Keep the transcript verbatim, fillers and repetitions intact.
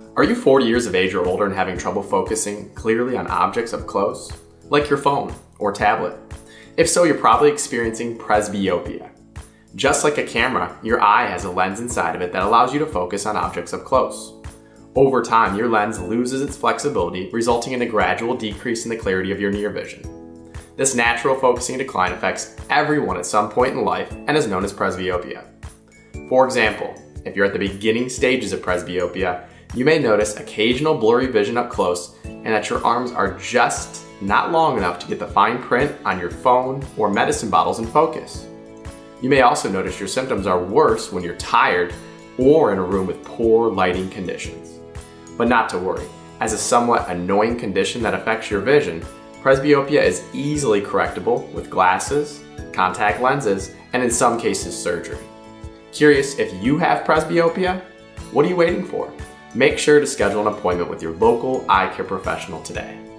Are you forty years of age or older and having trouble focusing clearly on objects up close, like your phone or tablet? If so, you're probably experiencing presbyopia. Just like a camera, your eye has a lens inside of it that allows you to focus on objects up close. Over time, your lens loses its flexibility, resulting in a gradual decrease in the clarity of your near vision. This natural focusing decline affects everyone at some point in life and is known as presbyopia. For example, if you're at the beginning stages of presbyopia, you may notice occasional blurry vision up close and that your arms are just not long enough to get the fine print on your phone or medicine bottles in focus. You may also notice your symptoms are worse when you're tired or in a room with poor lighting conditions. But not to worry, as a somewhat annoying condition that affects your vision, presbyopia is easily correctable with glasses, contact lenses, and in some cases surgery. Curious if you have presbyopia? What are you waiting for? Make sure to schedule an appointment with your local eye care professional today.